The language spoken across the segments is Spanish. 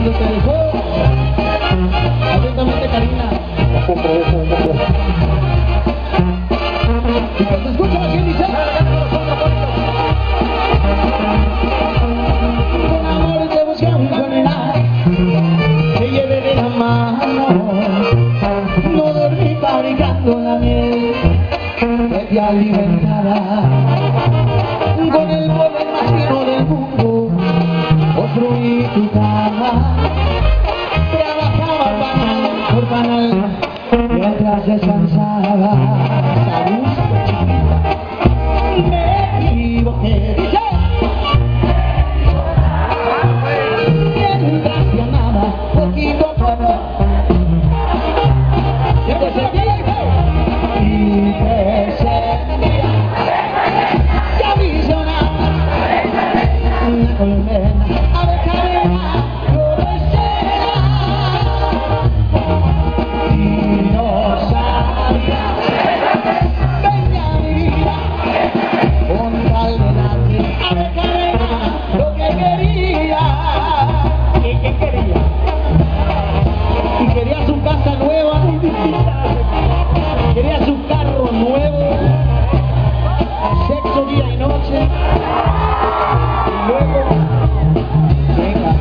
te dejó. Atentamente, Karina. Y pues escucha la gente dice. Con amor te busqué un condenado, te llevé de la mano. No dormí fabricando la miel que te alimentará. Con el poder más fino del mundo construí tu cama. Trabajaba banal por banal mientras descansaba. Me equivoqué. Mientras te amaba poquito a poco. Y te sentía ya visionaba una colmena abejadera floreciera y no sabía venía mi vida con tal de darte abejadera lo que quería. ¿Y qué quería? Y quería su casa nueva, quería su carro nuevo, sexo día y noche, y luego venga.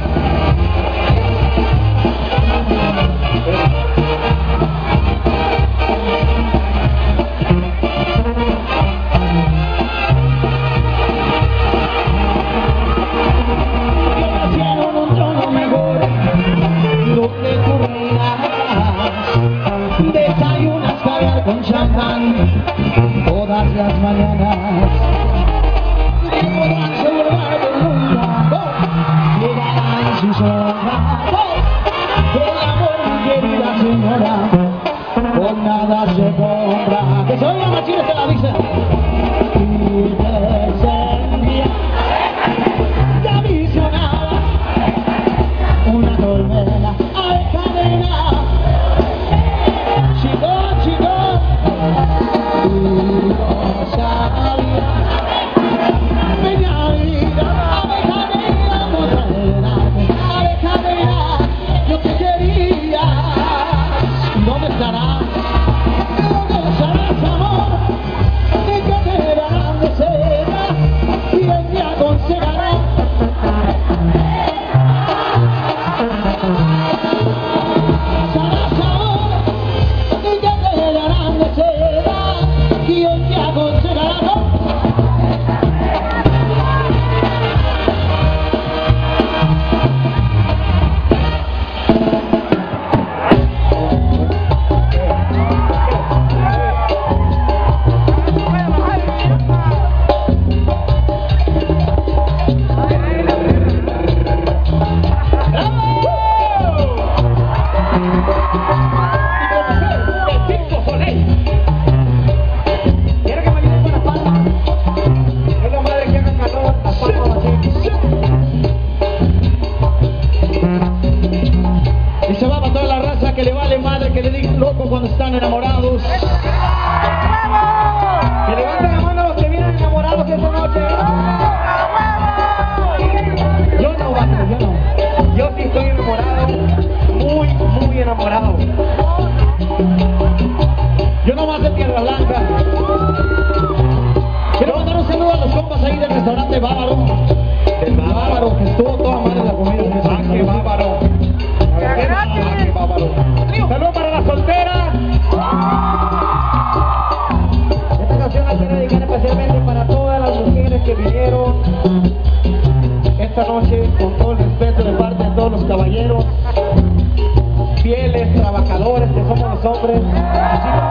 Yo nacieron un trono mejor, lo que tú reinas, desayunas caviar con champán todas las mañanas. Te podrán asegurar del mundo, llegarán sus horas. El amor, mi querida señora, con nada se compra. Que se oiga machines que la dicen. Y descendía, ya visionaba una tormenta abejadera. Chico, y no sabía, venía vida, abejadera, abejadera, lo que querías. ¿Dónde estarás? ¿Dónde estarás, amor? ¿Y qué te darán de seda? ¿Quién te aconsejará? ¿Estarás, amor? ¿Y qué te darán de seda? ¿Quién te aconsejará? Y se va para toda la raza que le vale madre que le digan loco cuando están enamorados. Que levanten la mano los que vienen enamorados esta noche. Yo no, vato, yo no. Yo sí estoy enamorado. Muy enamorado. Yo nomás de Tierra Blanca. Quiero mandar un saludo a los compas ahí del restaurante Bávaro. Del Bávaro, que estuvo toda madre la comida. Ah, qué bárbaro. Saludos para la soltera. Esta canción la quiero dedicar especialmente para todas las mujeres que vinieron esta noche, con todo el respeto de parte de todos los caballeros, fieles, trabajadores que somos los hombres. Así